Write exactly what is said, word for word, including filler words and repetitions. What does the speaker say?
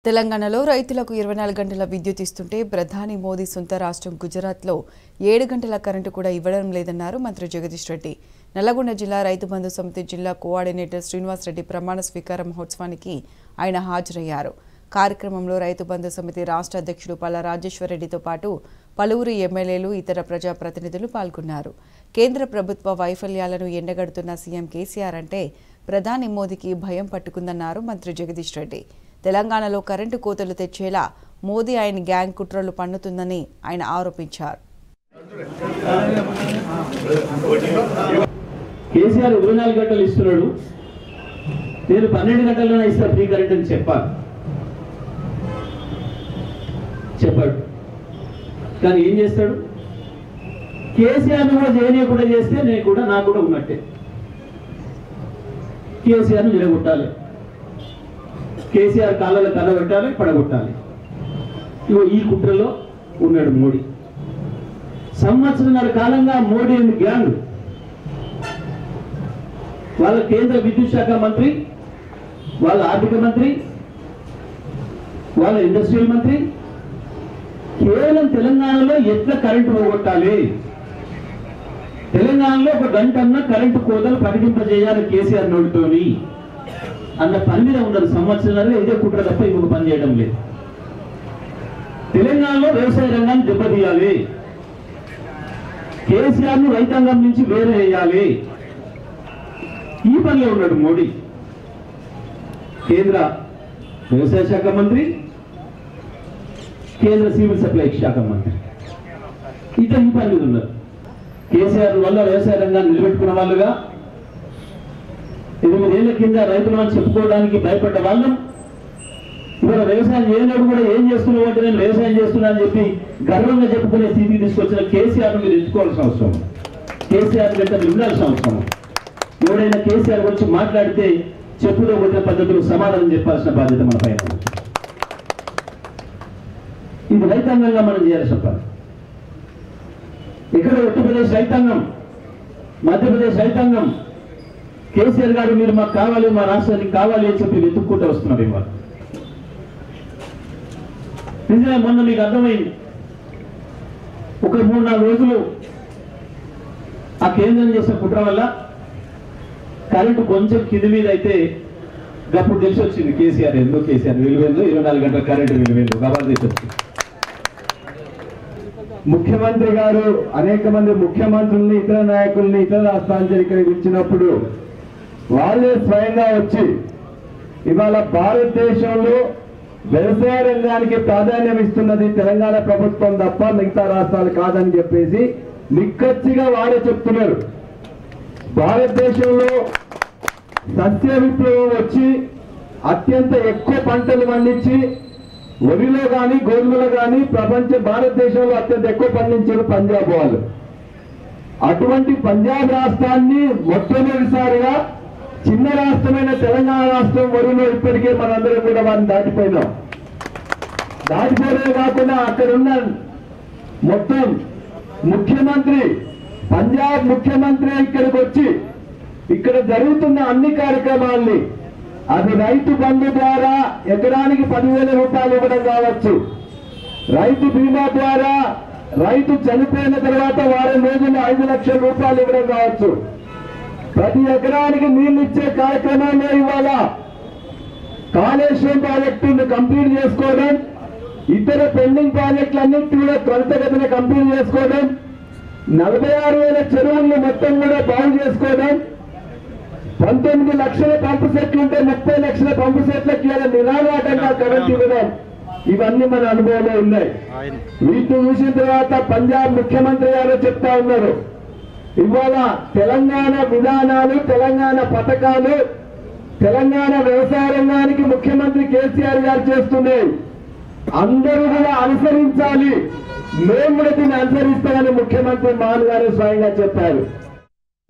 తెలంగాణలో రైతులకు ఇరవై నాలుగు గంటల విద్యుత్ ఇస్తుంటే ప్రధాని మోదీ సొంత రాష్ట్రం గుజరాత్లో ఏడు గంటల కరెంటు కూడా ఇవ్వడం లేదన్నారు మంత్రి జగదీష్ రెడ్డి. నల్లగొండ జిల్లా రైతు బంధు సమితి జిల్లా కోఆర్డినేటర్ శ్రీనివాస్ రెడ్డి ప్రమాణ స్వీకార మహోత్సవానికి ఆయన హాజరయ్యారు. కార్యక్రమంలో రైతు బంధు సమితి రాష్ట్ర అధ్యక్షుడు పల్లా రాజేశ్వర్ రెడ్డితో పాటు పలువురు ఎమ్మెల్యేలు ఇతర ప్రజాప్రతినిధులు పాల్గొన్నారు. కేంద్ర ప్రభుత్వ వైఫల్యాలను ఎండగడుతున్న సీఎం కేసీఆర్ అంటే ప్రధాని మోదీకి భయం పట్టుకుందన్నారు మంత్రి జగదీష్ రెడ్డి. తెలంగాణలో కరెంటు కోతలు తెచ్చేలా మోదీ ఆయన గ్యాంగ్ కుట్రలు పన్నుతుందని ఆయన ఆరోపించారు. కేసీఆర్ ఇరవై నాలుగు గంటలు ఇస్తున్నాడు, నేను పన్నెండు గంటల్లోనే ఇస్తా ఫ్రీ కరెంట్ అని చెప్పాలి చెప్పాడు. కానీ ఏం చేస్తాడు? కేసీఆర్ను కూడా చేయనీయకుండా చేస్తే నేను కూడా నాకు కూడా ఉన్నట్టే. కేసీఆర్ను నిలగొట్టాలి, కేసీఆర్ కాళ్ళలో కళ్ళ పెట్టాలి, పడగొట్టాలి. ఇగో ఈ కుట్రలో ఉన్నాడు మోడీ. సంవత్సరంన్నర కాలంగా మోడీ అండ్ గ్యాంగ్ వాళ్ళ కేంద్ర విద్యుత్ శాఖ మంత్రి, వాళ్ళ ఆర్థిక మంత్రి, వాళ్ళ ఇండస్ట్రియల్ మంత్రి కేవలం తెలంగాణలో ఎట్లా కరెంటు పోగొట్టాలి, తెలంగాణలో ఒక గంట అన్న కరెంటు కోతలు ప్రకటింపజేయాలి కేసీఆర్ నోటితోని అన్న పని మీద ఉండదు. సంవత్సరాలు ఇదే కుట్ర తప్ప ఇంకొక పని చేయడం లేదు. తెలంగాణలో వ్యవసాయ రంగాన్ని దెబ్బతీయాలి, కేసీఆర్ ను రైతాంగం నుంచి వేరే వేయాలి, ఈ పనిలో ఉన్నాడు మోడీ. కేంద్ర వ్యవసాయ శాఖ మంత్రి, కేంద్ర సివిల్ సప్లై శాఖ మంత్రి ఇట్లా ఈ పని మీద ఉన్నారు. కేసీఆర్ వల్ల వ్యవసాయ రంగాన్ని నిలబెట్టుకున్న వాళ్ళుగా ఎనిమిదేళ్ల కింద రైతులను చెప్పుకోవడానికి భయపడ్డ వాళ్ళం ఇవాళ వ్యవసాయం చేయనప్పుడు కూడా ఏం చేస్తున్నావు అంటే నేను వ్యవసాయం చేస్తున్నా అని చెప్పి గర్వంగా చెప్పుకునే స్థితికి తీసుకొచ్చిన కేసీఆర్ మీరు ఎంచుకోవాల్సిన అవసరం, కేసీఆర్ గంట ఉండాల్సిన అవసరం. ఎవడైనా కేసీఆర్ గురించి మాట్లాడితే చెప్పులో కొట్టిన పద్ధతులు సమాధానం చెప్పాల్సిన బాధ్యత మన పైన. ఇది రైతాంగంగా మనం చేయాల్సిన పని. ఇక్కడ ఉత్తరప్రదేశ్ రైతాంగం, మధ్యప్రదేశ్ రైతాంగం కేసీఆర్ గారు మీరు మాకు కావాలి, మా రాష్ట్రానికి కావాలి అని చెప్పి వెతుక్కుంటూ వస్తున్నారు. ఇవాళ నిజమే, మొన్న మీకు అర్థమైంది. ఒక మూడు నాలుగు రోజులు ఆ కేంద్రం చేసిన కుట్ర వల్ల కరెంటు కొంచెం కింది మీద అయితే అప్పుడు తెలిసి వచ్చింది కేసీఆర్ ఎందుకు కేసీఆర్ విలువేందో, ఇరవై నాలుగు గంటల కరెంటు విలువేందో గబాలు తెలిసి వచ్చింది. ముఖ్యమంత్రి గారు అనేక మంది ముఖ్యమంత్రుల్ని, ఇతర నాయకుల్ని ఇతర రాష్ట్రాల ఇక్కడికి ఇచ్చినప్పుడు వాళ్ళే స్వయంగా వచ్చి ఇవాళ భారతదేశంలో వ్యవసాయ రంగానికి ప్రాధాన్యం ఇస్తున్నది తెలంగాణ ప్రభుత్వం తప్ప మిగతా రాష్ట్రాలు కాదని చెప్పేసి నిక్కచ్చిగా వారే చెప్తున్నారు. భారతదేశంలో సస్య విప్లవం వచ్చి అత్యంత ఎక్కువ పంటలు పండించి వరిలో కానీ గోధుమలో కానీ ప్రపంచ భారతదేశంలో అత్యంత ఎక్కువ పండించారు పంజాబ్ వాళ్ళు. అటువంటి పంజాబ్ రాష్ట్రాన్ని మొట్టమొదటిసారిగా చిన్న రాష్ట్రమైన తెలంగాణ రాష్ట్రం వరిలో ఇప్పటికే మనందరం కూడా వారిని దాటిపోయినాం. దాటిపోవడమే కాకుండా అక్కడున్న మొత్తం ముఖ్యమంత్రి, పంజాబ్ ముఖ్యమంత్రి ఇక్కడికి వచ్చి ఇక్కడ జరుగుతున్న అన్ని కార్యక్రమాల్ని, అది రైతు బంధు ద్వారా ఎకరానికి పదివేల రూపాయలు ఇవ్వడం కావచ్చు, రైతు బీమా ద్వారా రైతు చనిపోయిన తర్వాత వారం రోజుల్లో ఐదు లక్షల రూపాయలు ఇవ్వడం కావచ్చు, ప్రతి ఎకరానికి నీళ్లు ఇచ్చే కార్యక్రమంలో ఇవాళ కాళేశ్వరం ప్రాజెక్టును కంప్లీట్ చేసుకోవడం, ఇతర పెండింగ్ ప్రాజెక్టులన్నింటి కూడా త్వరితగతిన కంప్లీట్ చేసుకోవడం, నలభై ఆరు వేల చెరువులను మొత్తం కూడా బాగు చేసుకోవడం, పంతొమ్మిది లక్షల పంపు సెట్లు ఉంటే ముప్పై లక్షల పంపు సెట్లకి నిరాఘాటంగా కరెంట్ ఇవ్వడం, ఇవన్నీ మన అనుభవంలో ఉన్నాయి. వీటిని చూసిన తర్వాత పంజాబ్ ముఖ్యమంత్రి గారు చెప్తా ఉన్నారు, ఇవాళ తెలంగాణ విధానాలు, తెలంగాణ పథకాలు, తెలంగాణ వ్యవసాయ రంగానికి ముఖ్యమంత్రి కేసీఆర్ గారు చేస్తున్నాయి, అందరూ కూడా అనుసరించాలి, మేము కూడా దీన్ని అనుసరిస్తామని ముఖ్యమంత్రి మాన్ గారు స్వయంగా చెప్పారు.